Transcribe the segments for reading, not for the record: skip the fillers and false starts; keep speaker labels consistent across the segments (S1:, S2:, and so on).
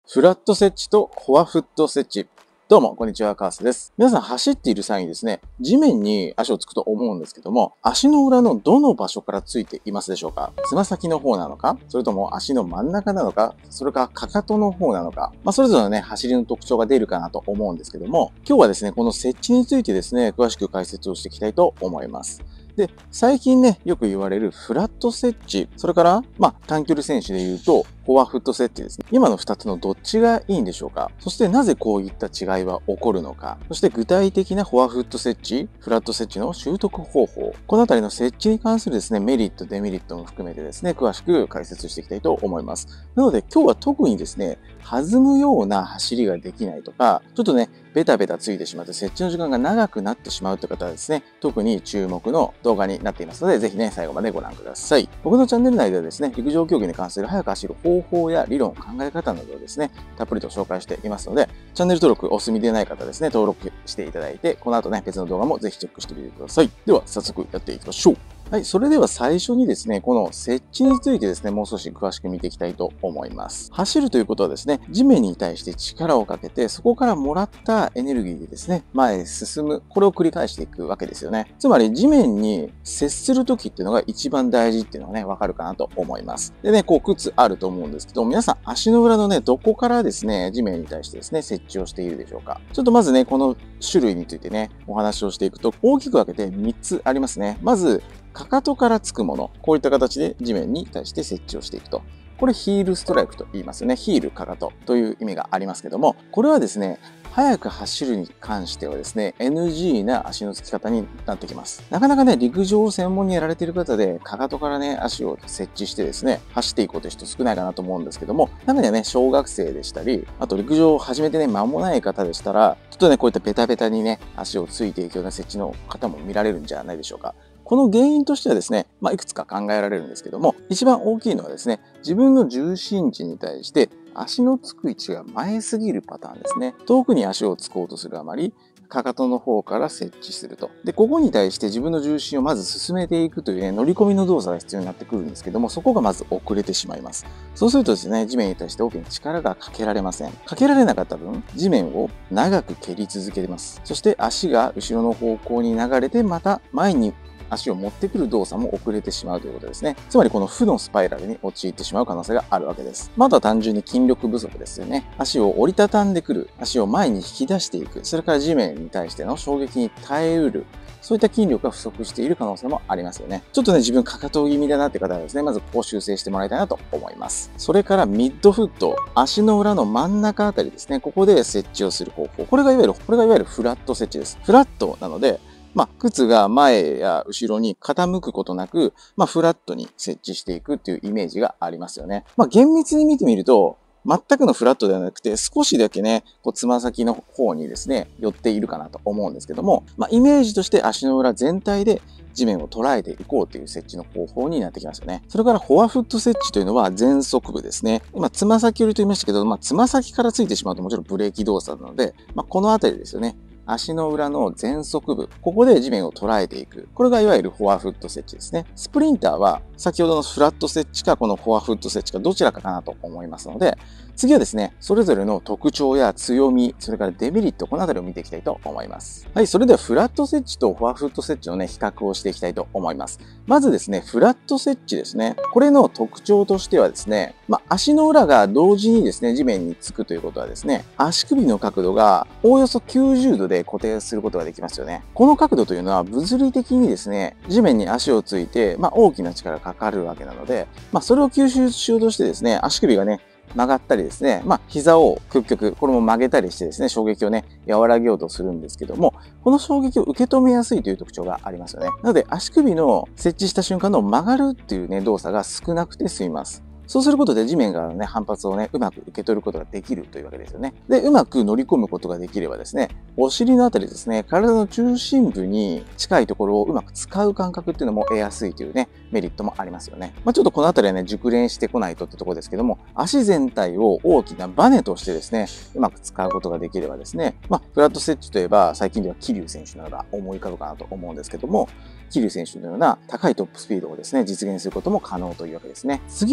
S1: フラット接地とフォアフット接地。どうも、こんにちは、カースです。皆さん走っている際にですね、地面に足をつくと思うんですけども、足の裏のどの場所からついていますでしょうか？つま先の方なのか、それとも足の真ん中なのか、それかかかとの方なのか、それぞれのね、走りの特徴が出るかなと思うんですけども、今日はですね、この接地についてですね、詳しく解説をしていきたいと思います。で、最近ね、よく言われるフラット接地、それから、短距離選手で言うと、フォアフット接地ですね。今の2つのどっちがいいんでしょうか？そしてなぜこういった違いは起こるのか？そして具体的なフォアフット接地、フラット接地の習得方法。このあたりの接地に関するですね、メリット、デメリットも含めてですね、詳しく解説していきたいと思います。なので今日は特にですね、弾むような走りができないとか、ちょっとね、ベタベタついてしまって接地の時間が長くなってしまうという方はですね、特に注目の動画になっていますので、ぜひね、最後までご覧ください。僕のチャンネル内ではですね、陸上競技に関する速く走る方法や理論、考え方などをですね、たっぷりと紹介していますので、チャンネル登録お済みでない方はですね、登録していただいて、この後ね、別の動画もぜひチェックしてみてください。では、早速やっていきましょう。はい。それでは最初にですね、この接地についてですね、もう少し詳しく見ていきたいと思います。走るということはですね、地面に対して力をかけて、そこからもらったエネルギーでですね、前へ進む。これを繰り返していくわけですよね。つまり地面に接するときっていうのが一番大事っていうのがね、わかるかなと思います。でね、靴あると思うんですけど、皆さん足の裏のね、どこからですね、地面に対してですね、接地をしているでしょうか。ちょっとまずね、この種類についてね、お話をしていくと、大きく分けて3つありますね。まず、かかとからつくもの。こういった形で地面に対して接地をしていくと。これヒールストライクと言いますよね。ヒールかかとという意味がありますけども、これはですね、速く走るに関してはですね、NG な足のつき方になってきます。なかなかね、陸上を専門にやられている方で、かかとからね、足を設置してですね、走っていこうという人少ないかなと思うんですけども、中にはね、小学生でしたり、あと陸上を始めてね、間もない方でしたら、ちょっとね、こういったベタベタにね、足をついていくような設置の方も見られるんじゃないでしょうか。この原因としてはですね、いくつか考えられるんですけども、一番大きいのはですね、自分の重心値に対して足のつく位置が前すぎるパターンですね。遠くに足をつこうとするあまり、かかとの方から設置すると。で、ここに対して自分の重心をまず進めていくというね、乗り込みの動作が必要になってくるんですけども、そこがまず遅れてしまいます。そうするとですね、地面に対して大きな力がかけられません。かけられなかった分、地面を長く蹴り続けます。そして足が後ろの方向に流れて、また前に足を持ってくる動作も遅れてしまうということですね。つまりこの負のスパイラルに陥ってしまう可能性があるわけです。あとは単純に筋力不足ですよね。足を折りたたんでくる。足を前に引き出していく。それから地面に対しての衝撃に耐えうる。そういった筋力が不足している可能性もありますよね。ちょっとね、自分かかと気味だなって方はですね、まずここを修正してもらいたいなと思います。それからミッドフット、足の裏の真ん中あたりですね、ここで設置をする方法。これがいわゆるフラット設置です。フラットなので、靴が前や後ろに傾くことなく、フラットに設置していくっていうイメージがありますよね。厳密に見てみると、全くのフラットではなくて、少しだけね、つま先の方にですね、寄っているかなと思うんですけども、イメージとして足の裏全体で地面を捉えていこうという設置の方法になってきますよね。それからフォアフット設置というのは前足部ですね。今、つま先寄りと言いましたけど、つま先からついてしまうともちろんブレーキ動作なので、このあたりですよね。足の裏の前足部、ここで地面を捉えていく。これがいわゆるフォアフット設置ですね。スプリンターは先ほどのフラット設置かこのフォアフット設置かどちらかかなと思いますので、次はですね、それぞれの特徴や強み、それからデメリット、このあたりを見ていきたいと思います。はい、それではフラット設置とフォアフット設置のね、比較をしていきたいと思います。まずですね、フラット設置ですね。これの特徴としてはですね、足の裏が同時にですね、地面につくということはですね、足首の角度がおおよそ90度で固定することができますよね。この角度というのは物理的にですね、地面に足をついて、大きな力がかかるわけなので、それを吸収しようとしてですね、足首がね、曲がったりですね、膝を屈曲、これも曲げたりしてですね、衝撃をね、和らげようとするんですけども、この衝撃を受け止めやすいという特徴がありますよね。なので、足首の設置した瞬間の曲がるっていうね、動作が少なくて済みます。そうすることで地面からのね、反発をね、うまく受け取ることができるというわけですよね。で、うまく乗り込むことができればですね、お尻のあたりですね、体の中心部に近いところをうまく使う感覚っていうのも得やすいというね、メリットもありますよね。ちょっとこのあたりはね、熟練してこないとってところですけども、足全体を大きなバネとしてですね、うまく使うことができればですね、フラット設置といえば、最近では桐生選手などが思い浮かぶかなと思うんですけども、桐生選手のような高いトップスピードをですね、実現することも可能というわけですね。次にですね、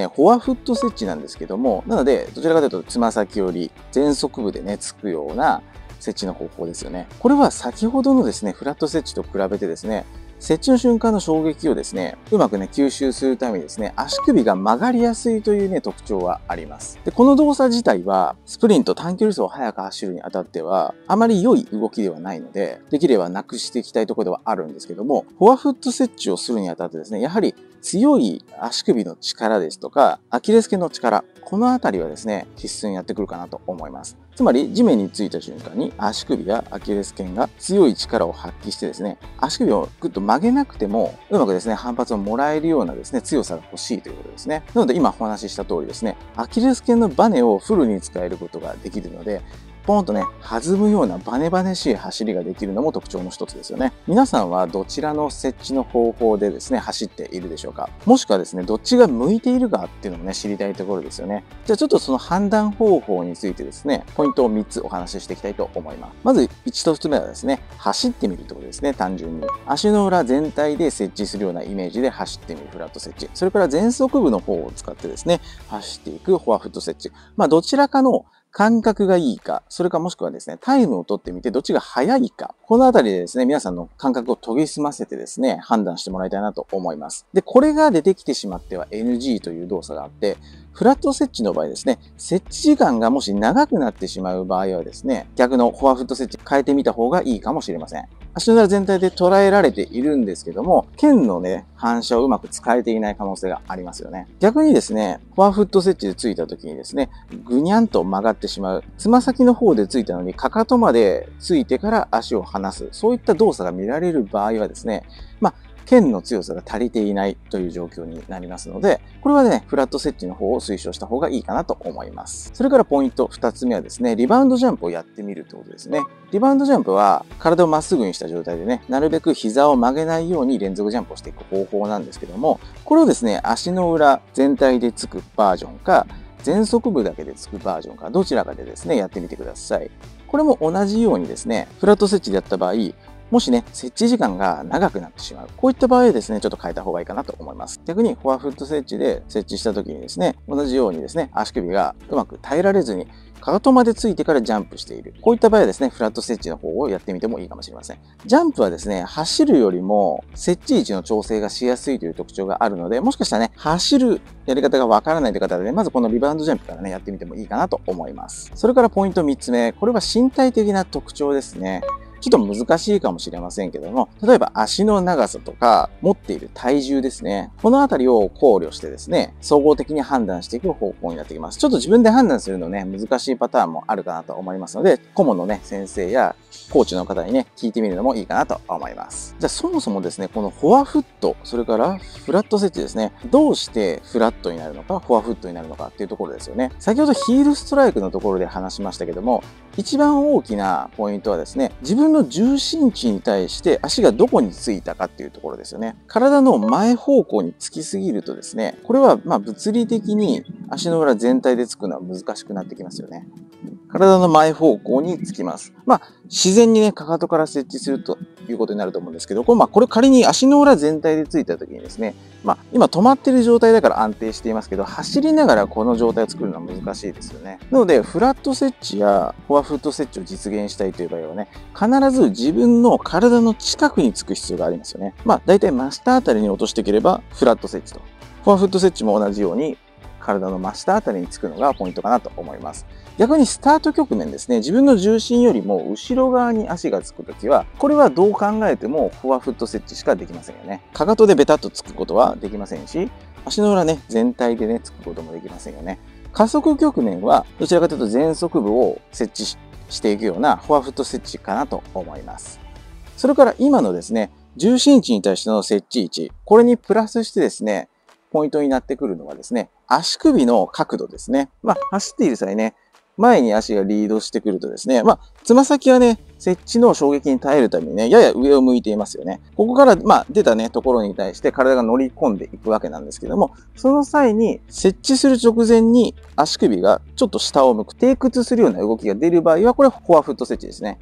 S1: フォアフット設置なんですけども、なので、どちらかというとつま先より前足部でね、つくような設置の方法ですよね。これは先ほどのですね、フラット設置と比べてですね、設置の瞬間の衝撃をですね、うまくね、吸収するためにですね、足首が曲がりやすいというね、特徴はあります。で、この動作自体は、スプリント、短距離走を速く走るにあたっては、あまり良い動きではないので、できればなくしていきたいところではあるんですけども、フォアフット設置をするにあたってですね、やはり強い足首の力ですとか、アキレス腱の力、このあたりはですね、必須にやってくるかなと思います。つまり、地面についた瞬間に足首やアキレス腱が強い力を発揮してですね、足首をぐっと曲げなくても、うまくですね、反発をもらえるようなですね、強さが欲しいということですね。なので、今お話しした通りですね、アキレス腱のバネをフルに使えることができるので、ポンとね、弾むようなバネバネしい走りができるのも特徴の一つですよね。皆さんはどちらの設置の方法でですね、走っているでしょうか？もしくはですね、どっちが向いているかっていうのもね、知りたいところですよね。じゃあちょっとその判断方法についてですね、ポイントを3つお話ししていきたいと思います。まず1つ目はですね、走ってみるってことですね、単純に。足の裏全体で設置するようなイメージで走ってみるフラット設置。それから前足部の方を使ってですね、走っていくフォアフット設置。どちらかの感覚がいいか、それかもしくはですね、タイムを取ってみてどっちが速いか。このあたりでですね、皆さんの感覚を研ぎ澄ませてですね、判断してもらいたいなと思います。で、これが出てきてしまっては NG という動作があって、フラット設置の場合ですね、設置時間がもし長くなってしまう場合はですね、逆のフォアフット設置変えてみた方がいいかもしれません。足の裏全体で捉えられているんですけども、腱のね、反射をうまく使えていない可能性がありますよね。逆にですね、フォアフット設置でついた時にですね、ぐにゃんと曲がってしまう。つま先の方でついたのに、かかとまでついてから足を離す。そういった動作が見られる場合はですね、腱の強さが足りていないという状況になりますので、これはね、フラット設置の方を推奨した方がいいかなと思います。それからポイント2つ目はですね、リバウンドジャンプをやってみるってことですね。リバウンドジャンプは体をまっすぐにした状態でね、なるべく膝を曲げないように連続ジャンプをしていく方法なんですけども、これをですね、足の裏全体でつくバージョンか、前足部だけでつくバージョンか、どちらかでですね、やってみてください。これも同じようにですね、フラット設置でやった場合、もしね、設置時間が長くなってしまう。こういった場合はですね、ちょっと変えた方がいいかなと思います。逆に、フォアフット設置で設置した時にですね、同じようにですね、足首がうまく耐えられずに、かかとまでついてからジャンプしている。こういった場合はですね、フラット設置の方をやってみてもいいかもしれません。ジャンプはですね、走るよりも設置位置の調整がしやすいという特徴があるので、もしかしたらね、走るやり方がわからないという方でね、まずこのリバウンドジャンプからね、やってみてもいいかなと思います。それからポイント3つ目、これは身体的な特徴ですね。ちょっと難しいかもしれませんけども、例えば足の長さとか持っている体重ですね。このあたりを考慮してですね、総合的に判断していく方向になってきます。ちょっと自分で判断するのね、難しいパターンもあるかなと思いますので、顧問のね、先生やコーチの方にね、聞いてみるのもいいかなと思います。じゃあそもそもですね、このフォアフット、それからフラット設置ですね、どうしてフラットになるのか、フォアフットになるのかっていうところですよね。先ほどヒールストライクのところで話しましたけども、一番大きなポイントはですね、自分の重心値に対して足がどこについたかっていうところですよね。体の前方向につきすぎるとですね、これは物理的に足の裏全体でつくのは難しくなってきますよね。体の前方向につきます。自然にね、かかとから設置するということになると思うんですけど、これ仮に足の裏全体でついた時にですね、今止まってる状態だから安定していますけど、走りながらこの状態を作るのは難しいですよね。なので、フラット設置やフォアフット設置を実現したいという場合はね、必ず自分の体の近くにつく必要がありますよね。だいたい真下あたりに落としていければフラット設置と。フォアフット設置も同じように体の真下あたりにつくのがポイントかなと思います。逆にスタート局面ですね、自分の重心よりも後ろ側に足がつくときは、これはどう考えてもフォアフット設置しかできませんよね。かかとでベタッとつくことはできませんし、足の裏ね、全体でね、つくこともできませんよね。加速局面は、どちらかというと前足部を設置していくようなフォアフット設置かなと思います。それから今のですね、重心値に対しての設置位置、これにプラスしてですね、ポイントになってくるのはですね、足首の角度ですね。走っている際ね、前に足がリードしてくるとですね、つま先はね、設置の衝撃に耐えるためにね、やや上を向いていますよね。ここから、出たね、ところに対して体が乗り込んでいくわけなんですけども、その際に設置する直前に足首がちょっと下を向く、低屈するような動きが出る場合は、これはフォアフット設置ですね。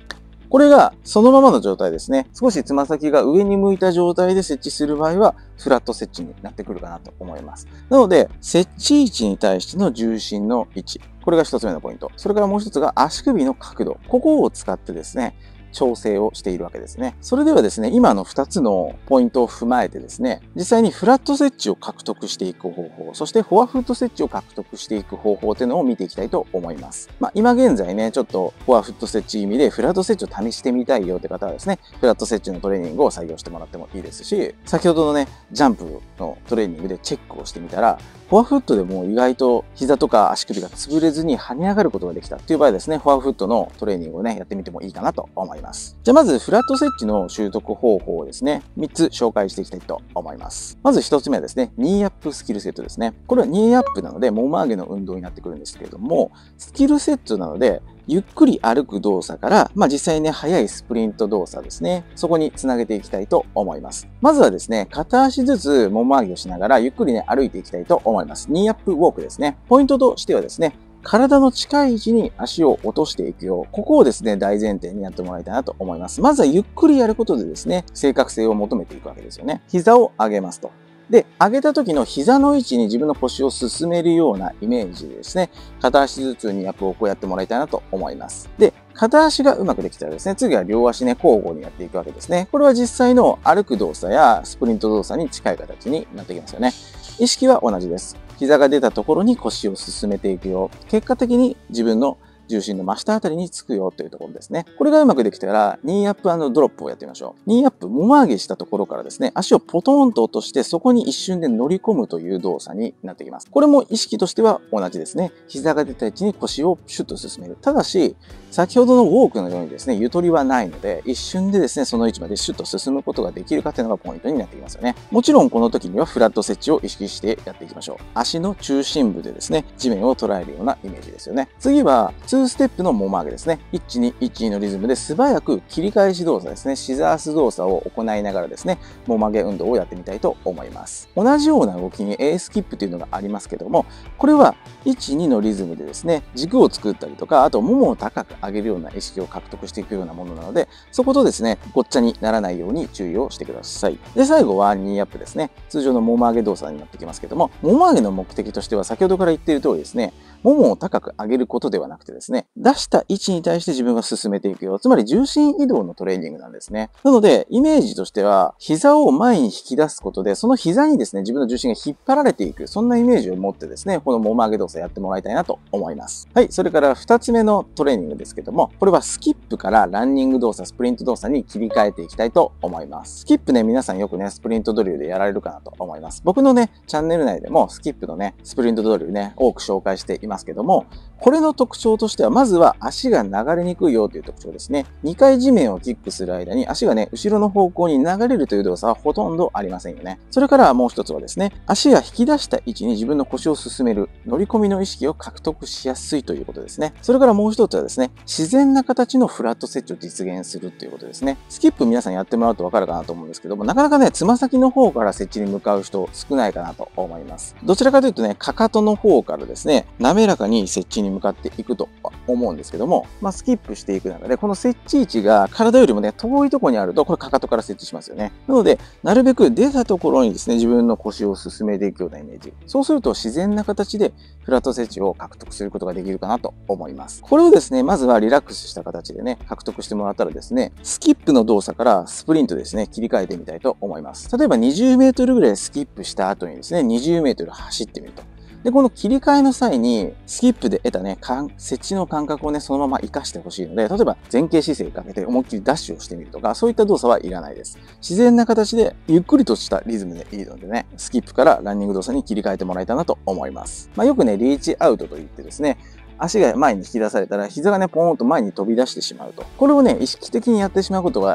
S1: これがそのままの状態ですね。少しつま先が上に向いた状態で設置する場合は、フラット設置になってくるかなと思います。なので、設置位置に対しての重心の位置。これが一つ目のポイント。それからもう一つが足首の角度。ここを使ってですね、調整をしているわけですね。それではですね、今の2つのポイントを踏まえてですね、実際にフラット設置を獲得していく方法、そしてフォアフット設置を獲得していく方法というのを見ていきたいと思います。今現在ね、ちょっとフォアフット設置意味でフラット設置を試してみたいよって方はですね、フラット設置のトレーニングを採用してもらってもいいですし、先ほどのね、ジャンプのトレーニングでチェックをしてみたら、フォアフットでも意外と膝とか足首が潰れずに跳ね上がることができたっていう場合はですね、フォアフットのトレーニングをね、やってみてもいいかなと思います。じゃあまずフラット設置の習得方法をですね、3つ紹介していきたいと思います。まず1つ目はですね、ニーアップスキルセットですね。これはニーアップなので、もも上げの運動になってくるんですけれども、スキルセットなので、ゆっくり歩く動作から、実際ね、速いスプリント動作ですね。そこにつなげていきたいと思います。まずはですね、片足ずつもも上げをしながら、ゆっくりね、歩いていきたいと思います。ニーアップウォークですね。ポイントとしてはですね、体の近い位置に足を落としていくよう、ここをですね、大前提にやってもらいたいなと思います。まずはゆっくりやることでですね、正確性を求めていくわけですよね。膝を上げますと。で、上げた時の膝の位置に自分の腰を進めるようなイメージでですね、片足ずつにアップをこうやってもらいたいなと思います。で、片足がうまくできたらですね、次は両足ね、交互にやっていくわけですね。これは実際の歩く動作やスプリント動作に近い形になってきますよね。意識は同じです。膝が出たところに腰を進めていくよ。結果的に自分の重心の真下あたりにつくよというところですね。これがうまくできたら、ニーアップ&ドロップをやってみましょう。ニーアップ、もも上げしたところからですね、足をポトンと落として、そこに一瞬で乗り込むという動作になってきます。これも意識としては同じですね。膝が出た位置に腰をシュッと進める。ただし、先ほどのウォークのようにですね、ゆとりはないので、一瞬でですね、その位置までシュッと進むことができるかというのがポイントになってきますよね。もちろんこの時にはフラット設置を意識してやっていきましょう。足の中心部でですね、地面を捉えるようなイメージですよね。次は、2ステップのもも上げですね。1、2、1、2のリズムで素早く切り返し動作ですね。シザース動作を行いながらですね、もも上げ運動をやってみたいと思います。同じような動きに A スキップというのがありますけども、これは1、2のリズムでですね、軸を作ったりとか、あとももを高く上げるような意識を獲得していくようなものなので、そことですね、ごっちゃにならないように注意をしてください。で、最後はニーアップですね。通常のもも上げ動作になってきますけども、もも上げの目的としては先ほどから言っている通りですね、ももを高く上げることではなくてですね、出した位置に対して自分が進めていくよ。つまり重心移動のトレーニングなんですね。なので、イメージとしては、膝を前に引き出すことで、その膝にですね、自分の重心が引っ張られていく。そんなイメージを持ってですね、このもも上げ動作やってもらいたいなと思います。はい。それから2つ目のトレーニングですけども、これはスキップからランニング動作、スプリント動作に切り替えていきたいと思います。スキップね、皆さんよくね、スプリントドリルでやられるかなと思います。僕のね、チャンネル内でもスキップのね、スプリントドリルね、多く紹介していますけども、これの特徴としては、まずは足が流れにくいよという特徴ですね。2回地面をキックする間に足がね、後ろの方向に流れるという動作はほとんどありませんよね。それからもう一つはですね、足が引き出した位置に自分の腰を進める、乗り込みの意識を獲得しやすいということですね。それからもう一つはですね、自然な形のフラット設置を実現するということですね。スキップ皆さんやってもらうとわかるかなと思うんですけども、なかなかね、つま先の方から設置に向かう人少ないかなと思います。どちらかというとね、かかとの方からですね、滑らかに設置に向かっていくと思うんですけども、スキップしていく中で、この設置位置が体よりもね、遠いところにあると、これかかとから設置しますよね。なので、なるべく出たところにですね、自分の腰を進めていくようなイメージ。そうすると自然な形でフラット設置を獲得することができるかなと思います。これをですね、まずはリラックスした形でね、獲得してもらったらですね、スキップの動作からスプリントですね、切り替えてみたいと思います。例えば20メートルぐらいスキップした後にですね、20メートル走ってみると。で、この切り替えの際に、スキップで得たね、設置の感覚をね、そのまま活かしてほしいので、例えば前傾姿勢かけて思いっきりダッシュをしてみるとか、そういった動作はいらないです。自然な形で、ゆっくりとしたリズムでいいのでね、スキップからランニング動作に切り替えてもらいたいなと思います。よくね、リーチアウトと言ってですね、足が前に引き出されたら、膝がね、ポーンと前に飛び出してしまうと。これをね、意識的にやってしまうことが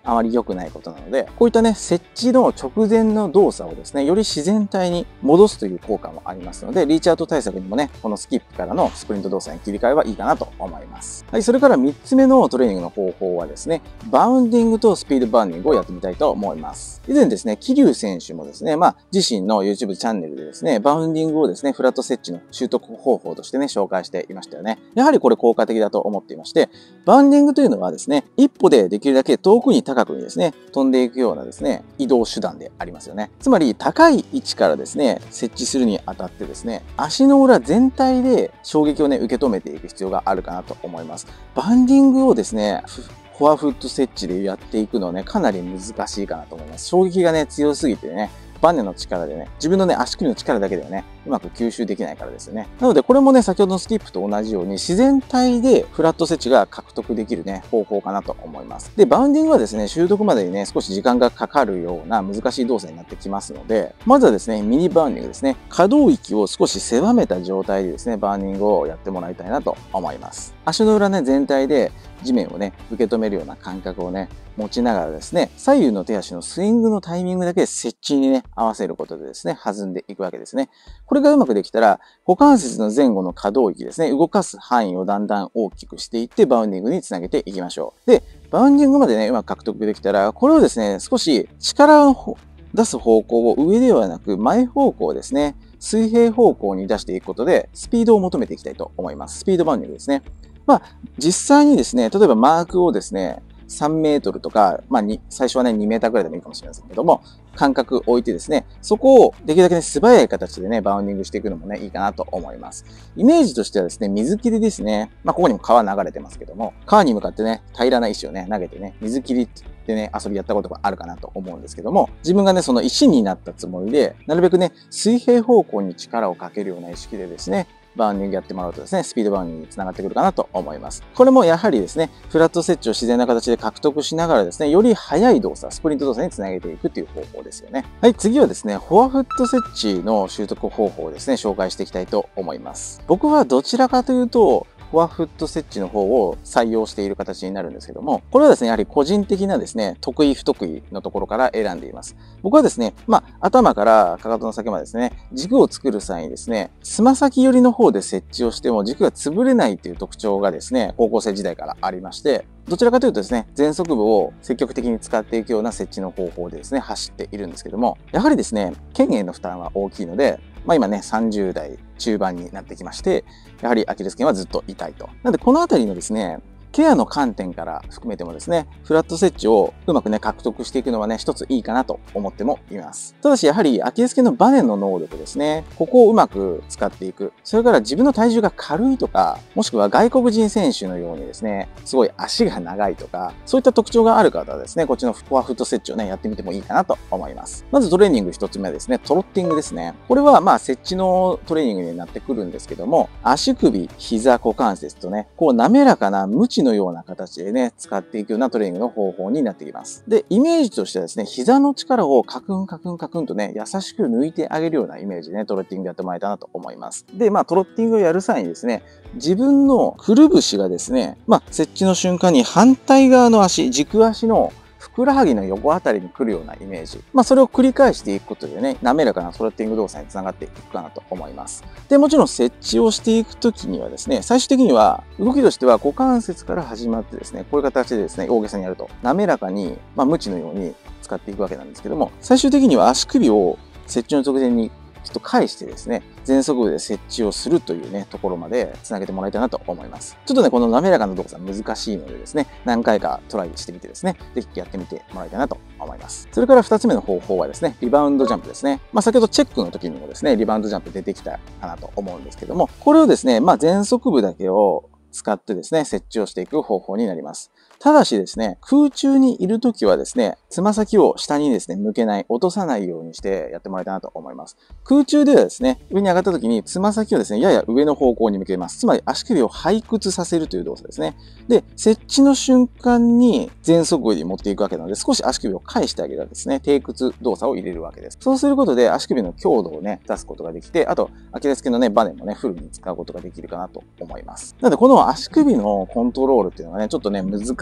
S1: あまり良くないことなので、こういったね、設置の直前の動作をですね、より自然体に戻すという効果もありますので、リーチアウト対策にもね、このスキップからのスプリント動作に切り替えはいいかなと思います。はい、それから3つ目のトレーニングの方法はですね、バウンディングとスピードバウンディングをやってみたいと思います。以前ですね、桐生選手もですね、自身の YouTube チャンネルでですね、バウンディングをですね、フラット設置の習得方法としてね、紹介していましたよね。やはりこれ効果的だと思っていまして、バウンディングというのはですね、一歩でできるだけ遠くに高くにですね、飛んでいくようなですね、移動手段でありますよね。つまり、高い位置からですね、設置するにあたってですね、足の裏全体で衝撃をね、受け止めていく必要があるかなと思います。バウンディングをですね、フォアフット設置でやっていくのはね、かなり難しいかなと思います。衝撃がね、強すぎてね、バネの力でね、自分のね、足首の力だけではね、うまく吸収できないからですよね。なので、これもね、先ほどのスキップと同じように、自然体でフラット設置が獲得できるね、方法かなと思います。で、バウンディングはですね、習得までにね、少し時間がかかるような難しい動作になってきますので、まずはですね、ミニバウンディングですね、可動域を少し狭めた状態でですね、バウンディングをやってもらいたいなと思います。足の裏ね、全体で地面をね、受け止めるような感覚をね、持ちながらですね、左右の手足のスイングのタイミングだけ設置にね、合わせることでですね、弾んでいくわけですね。これがうまくできたら、股関節の前後の可動域ですね、動かす範囲をだんだん大きくしていって、バウンディングにつなげていきましょう。で、バウンディングまでね、うまく獲得できたら、これをですね、少し力を出す方向を上ではなく、前方向ですね、水平方向に出していくことで、スピードを求めていきたいと思います。スピードバウンディングですね。実際にですね、例えばマークをですね、3メートルとか、最初はね、2メーターぐらいでもいいかもしれませんけども、間隔置いてですね、そこをできるだけね、素早い形でね、バウンディングしていくのもね、いいかなと思います。イメージとしてはですね、水切りですね。ここにも川流れてますけども、川に向かってね、平らな石をね、投げてね、水切りでね、遊びやったことがあるかなと思うんですけども、自分がね、その石になったつもりで、なるべくね、水平方向に力をかけるような意識でですね、バウンディングやってもらうとですね、スピードバウンディングにつながってくるかなと思います。これもやはりですね、フラット設置を自然な形で獲得しながらですね、より速い動作、スプリント動作につなげていくという方法ですよね。はい、次はですね、フォアフット設置の習得方法をですね、紹介していきたいと思います。僕はどちらかというと、フォアフット設置の方を採用している形になるんですけども、これはですね、やはり個人的なですね、得意不得意のところから選んでいます。僕はですね、頭からかかとの先までですね、軸を作る際にですね、つま先寄りの方で設置をしても軸が潰れないという特徴がですね、高校生時代からありまして、どちらかというとですね、前足部を積極的に使っていくような設置の方法でですね、走っているんですけども、やはりですね、腱への負担は大きいので、今ね、30代中盤になってきまして、やはりアキレス腱はずっと痛いと。なので、このあたりのですね、ケアの観点から含めてもですね、フラット設置をうまくね、獲得していくのはね、一ついいかなと思ってもいます。ただし、やはりアキレス腱のバネの能力ですね、ここをうまく使っていく。それから自分の体重が軽いとか、もしくは外国人選手のようにですね、すごい足が長いとか、そういった特徴がある方はですね、こっちのフォアフット設置をね、やってみてもいいかなと思います。まずトレーニング一つ目はですね、トロッティングですね。これは設置のトレーニングになってくるんですけども、足首、膝、股関節とね、こう滑らかなムチのような形でね、使っていくようなトレーニングの方法になってきます。で、イメージとしてはですね、膝の力をカクンカクンカクンとね、優しく抜いてあげるようなイメージでね、トロッティングやってもらえたらなと思います。で、トロッティングをやる際にですね、自分のくるぶしがですね、設置の瞬間に反対側の足、軸足のふくらはぎの横あたりに来るようなイメージ。それを繰り返していくことでね、滑らかなトロッティング動作につながっていくかなと思います。で、もちろん設置をしていくときにはですね、最終的には、動きとしては股関節から始まってですね、こういう形でですね、大げさにやると、滑らかに、ムチのように使っていくわけなんですけども、最終的には足首を設置の直前にちょっと返してですね、前足部で設置をするというね、ところまで繋げてもらいたいなと思います。ちょっとね、この滑らかな動作難しいのでですね、何回かトライしてみてですね、ぜひやってみてもらいたいなと思います。それから2つ目の方法はですね、リバウンドジャンプですね。先ほどチェックの時にもですね、リバウンドジャンプ出てきたかなと思うんですけども、これをですね、前足部だけを使ってですね、設置をしていく方法になります。ただしですね、空中にいるときはですね、つま先を下にですね、向けない、落とさないようにしてやってもらいたいなと思います。空中ではですね、上に上がったときにつま先をですね、やや上の方向に向けます。つまり足首を背屈させるという動作ですね。で、設置の瞬間に前足部に持っていくわけなので、少し足首を返してあげるわけですね。低屈動作を入れるわけです。そうすることで足首の強度をね、出すことができて、あと、アキレス腱のね、バネもね、フルに使うことができるかなと思います。なので、この足首のコントロールっていうのがね、ちょっとね、難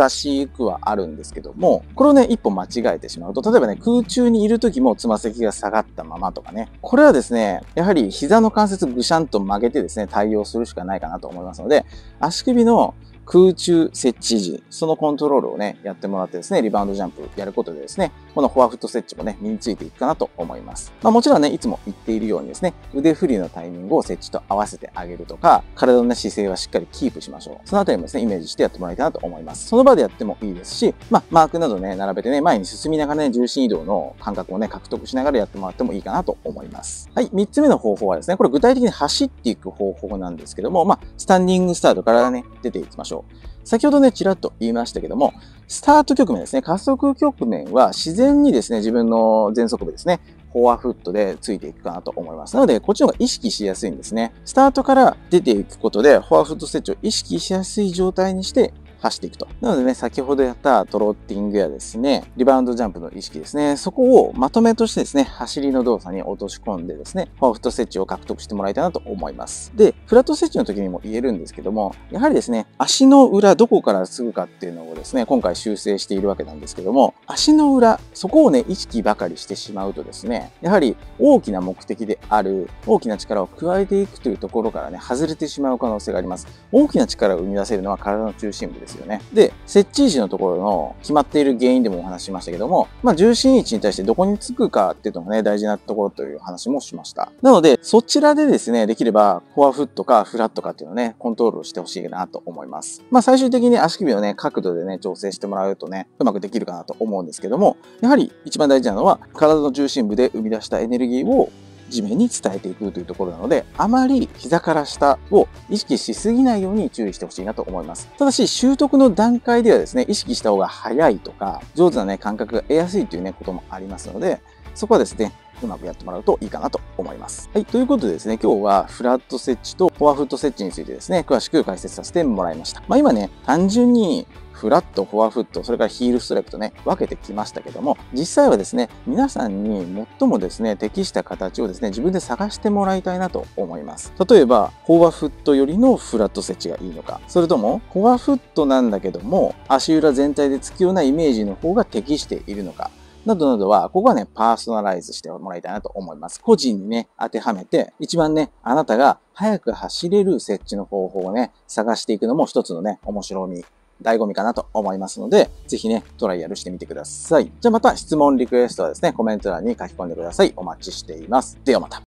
S1: 難しくはあるんですけども、これをね、一歩間違えてしまうと、例えばね、空中にいる時もつま先が下がったままとかね、これはですね、やはり膝の関節ぐしゃんと曲げてですね、対応するしかないかなと思いますので、足首の空中接地時、そのコントロールをね、やってもらってですね、リバウンドジャンプやることでですね、このフォアフット接地もね、身についていくかなと思います。もちろんね、いつも言っているようにですね、腕振りのタイミングを接地と合わせてあげるとか、体のね、姿勢はしっかりキープしましょう。そのあたりもですね、イメージしてやってもらいたいなと思います。その場でやってもいいですし、マークなどね、並べてね、前に進みながらね、重心移動の感覚をね、獲得しながらやってもらってもいいかなと思います。はい、3つ目の方法はですね、これ具体的に走っていく方法なんですけども、スタンディングスタートからね、出ていきましょう。先ほどね、ちらっと言いましたけども、スタート局面ですね、加速局面は自然にですね、自分の前足部ですね、フォアフットでついていくかなと思います。なので、こっちの方が意識しやすいんですね。スタートから出ていくことで、フォアフットステッチを意識しやすい状態にして走っていくと。なのでね、先ほどやったトロッティングやですね、リバウンドジャンプの意識ですね、そこをまとめとしてですね、走りの動作に落とし込んでですね、フォアフットステッチを獲得してもらいたいなと思います。で、フラットステッチの時にも言えるんですけども、やはりですね、足の裏どこからすぐかっていうのをですね、今回修正しているわけなんですけども、足の裏、そこをね、意識ばかりしてしまうとですね、やはり大きな目的である、大きな力を加えていくというところからね、外れてしまう可能性があります。大きな力を生み出せるのは体の中心部ですよね。で、接地位置のところの決まっている原因でもお話ししましたけども、重心位置に対してどこにつくかっていうのがね、大事なところという話もしました。なので、そちらでですね、できれば、フォアフットかフラットかっていうのをね、コントロールしてほしいなと思います。最終的に足首のね、角度でね、調整してもらうとね、うまくできるかなと思うんですけども、やはり一番大事なのは、体の重心部で生み出したエネルギーを地面に伝えていくというところなので、あまり膝から下を意識しすぎないように注意してほしいなと思います。ただし、習得の段階ではですね、意識した方が早いとか、上手なね、感覚が得やすいというね、こともありますので、そこはですね、うまくやってもらうといいかなと思います。はい。ということでですね、今日はフラット接地とフォアフット接地についてですね、詳しく解説させてもらいました。今ね、単純にフラット、フォアフット、それからヒールストライクとね、分けてきましたけども、実際はですね、皆さんに最もですね、適した形をですね、自分で探してもらいたいなと思います。例えば、フォアフットよりのフラット接地がいいのか、それとも、フォアフットなんだけども、足裏全体でつくようなイメージの方が適しているのか、などなどは、ここはね、パーソナライズしてもらいたいなと思います。個人にね、当てはめて、一番ね、あなたが早く走れる接地の方法をね、探していくのも一つのね、面白み、醍醐味かなと思いますので、ぜひね、トライアルしてみてください。じゃあまた質問、リクエストはですね、コメント欄に書き込んでください。お待ちしています。ではまた。